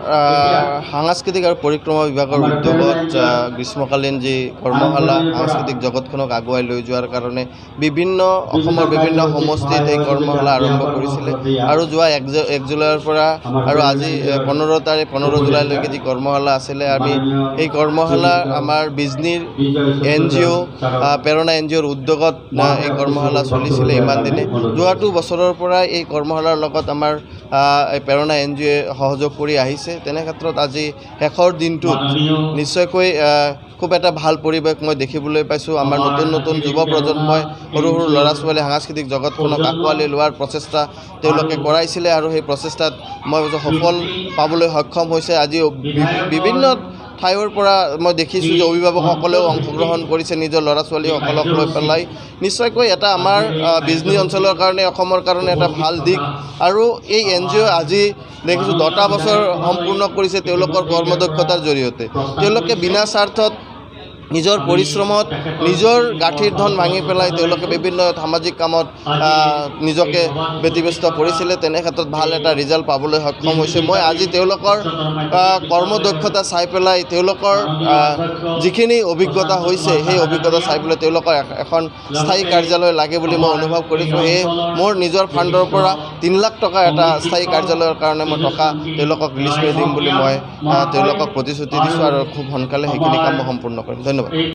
সাংস্কৃতিক আৰু পৰিক্ৰমা বিভাগৰ উদ্যোগত গ্ৰীষ্মকালীন যি কৰ্মশালা সাংস্কৃতিক জগতখনক আগুৱাই লৈ যোৱাৰ কাৰণে অসমৰ বিভিন্ন সমষ্টিত এই কৰ্মশালা আৰম্ভ কৰিছিলে আৰু যোৱা 1 জুলাইৰ পৰা আৰু আজি 15 জুলাইলৈকে যি কৰ্মশালা আছিলে আমি এই কৰ্মশালা আমাৰ বিজনীৰ NGO প্ৰেৰণা NGOৰ উদ্যোগত এই কৰ্মশালা চলিছিলে ইমান দিনে। যোৱাটো বছৰৰ পৰা এই কৰ্মশালাৰ লগত আমাৰ এই প্ৰেৰণা NGOয়ে সহযোগ কৰি আহিছে। তেনে ক্ষেত্ৰত আজি শেষৰ দিনটোত নিশ্চয়কৈ খুব এটা ভাল পৰিৱেশ মই দেখিবলৈ পাইছোঁ। আমাৰ নতুন যুৱ প্ৰজন্মই সৰু ল'ৰা ছোৱালী সাংস্কৃতিক জগতখনক আঁকোৱালি লোৱাৰ প্ৰচেষ্টা তেওঁলোকে কৰাইছিলে আৰু সেই প্ৰচেষ্টাত মই সফল পাবলৈ সক্ষম হৈছে। আজি বিভিন্ন ঠাইৰ পৰা মই দেখিছোঁ যে অভিভাৱকসকলেও অংশগ্ৰহণ কৰিছে নিজৰ ল'ৰা ছোৱালীসকলক লৈ পেলাই। নিশ্চয়কৈ এটা আমাৰ বিজনী অঞ্চলৰ কাৰণে অসমৰ কাৰণে এটা ভাল দিশ। আৰু এই NGO আজি দেখিছোঁ 10টা বছৰ সম্পূৰ্ণ কৰিছে তেওঁলোকৰ কৰ্মদক্ষতাৰ জৰিয়তে। তেওঁলোকে বিনা স্বাৰ্থত নিজৰ পৰিশ্ৰমত নিজৰ গাঁঠিৰ ধন ভাঙি পেলাই তেওঁলোকে বিভিন্ন সামাজিক কামত নিজকে ব্যতিব্যস্ত কৰিছিলে। তেনে ক্ষেত্ৰত ভাল এটা ৰিজাল্ট পাবলৈ সক্ষম হৈছে। মই আজি তেওঁলোকৰ কৰ্মদক্ষতা চাই পেলাই তেওঁলোকৰ যিখিনি অভিজ্ঞতা হৈছে সেই অভিজ্ঞতা চাই পেলাই তেওঁলোকৰ এখন স্থায়ী কাৰ্যালয় লাগে বুলি মই অনুভৱ কৰিছোঁ। সেয়ে মোৰ নিজৰ ফাণ্ডৰ পৰা 3 লাখ টকা এটা স্থায়ী কাৰ্যালয়ৰ কাৰণে মই টকা তেওঁলোকক ৰিলিজ কৰি দিম বুলি মই তেওঁলোকক প্ৰতিশ্ৰুতি দিছোঁ আৰু খুব সোনকালে সেইখিনি কাম মই সম্পূৰ্ণ কৰিম। ধন্যবাদ।